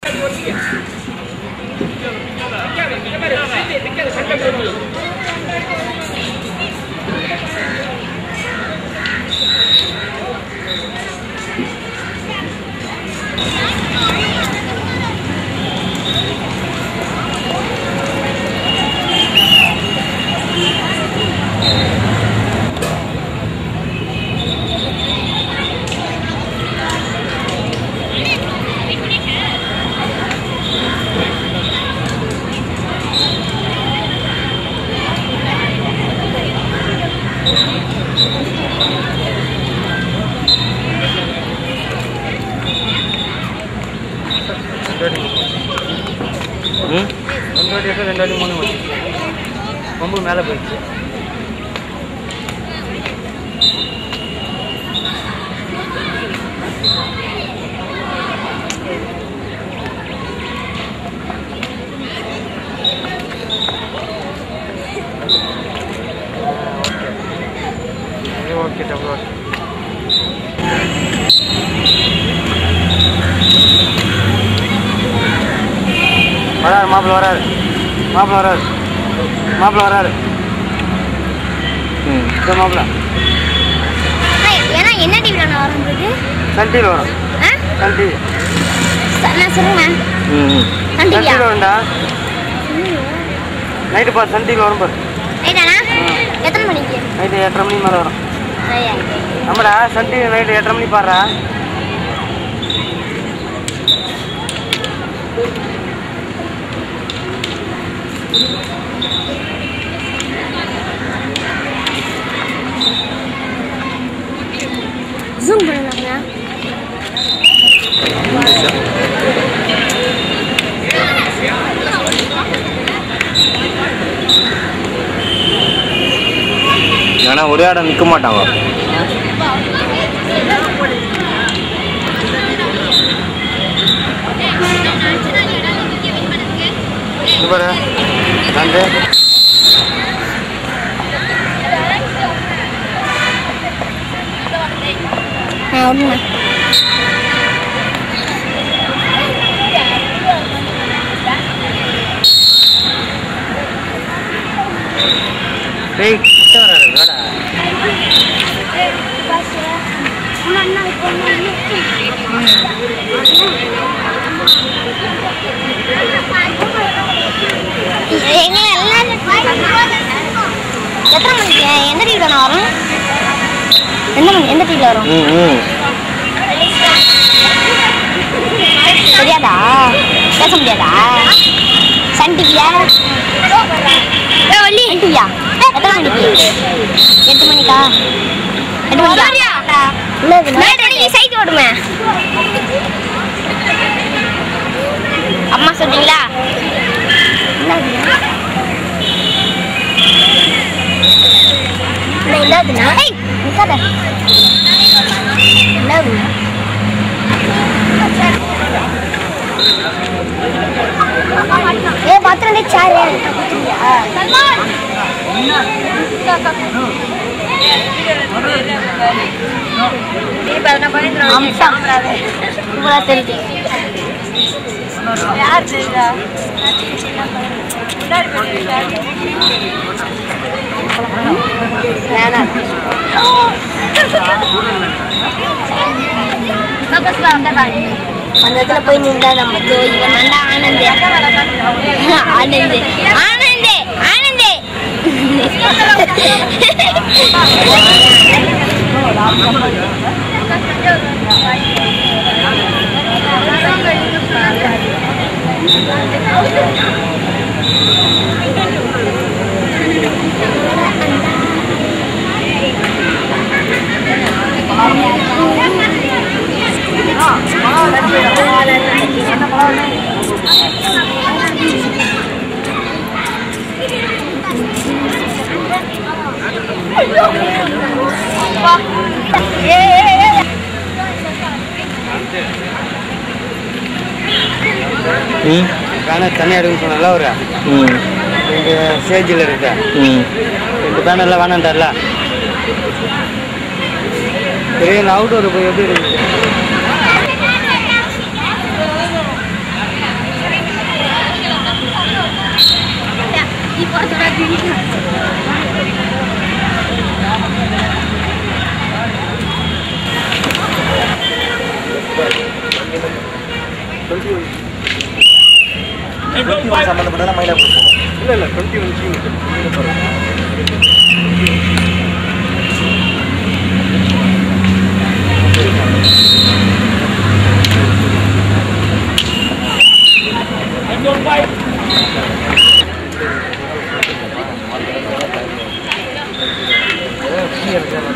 ரொம்ப மேலே போயிடுச்சு. ஓகே டபுள் வராரு மாப்பிள்ள வராரு மாப்பிள்ள வராரு மாப்பிள்ள வராரு. மாப்பிள்ள என்ன டிவி வரும்? சன் டிவி வரும். சன் டிவி சன் டிவி வரும்டா. நைட்டு பாரு சன் டிவி வரும் பாரு. எத்தனை மணிக்கு? நைட்டு 8:30 மணி மேலே வரும். நம்மடா சன் டிவி நைட்டு 8:30 மணி பாடுறா. ஜூம் பண்ணலாம்ங்க. ஏன்னா ஒரே இடம் நிற்க மாட்டாங்க. நன்றி. ஒன்றுண்ணா டேய் கிட்ட வராது வாடா. எத்தனை மணிக்கு? எந்த டிவில வரும்? எந்த டிவில வரும்? தெரியாதா? பேச முடியாதா? சன் டிவியா? சன் டிவியா? எத்தனை மணிக்கு? 8 மணிக்கா? 8 மணிக்கா? சைட் ஓடுமே. அம்மா சொல்றீங்களா? என்னதுன்னா ஏ பாத்திரம் சாரு தெரியுது. யார் தெரியுதா? அந்த இடத்துல போய் நின்றா நம்ம இவன் நல்லா ஆனந்தே ஆனந்தே ஆனந்தே ஆனந்தே தனியாக எடுக்க சொன்னல ஒரு இந்த ஸ்டேஜில் இருக்க 2 பேனர்லாம் வேணான்ட்டார்ல. பெரிய அவுட்டோர் போய் எப்படி இருக்குது? சம்பந்தப்பட்ட மயிலாப்பூர் போகும். இல்லை இல்லை 21 Here,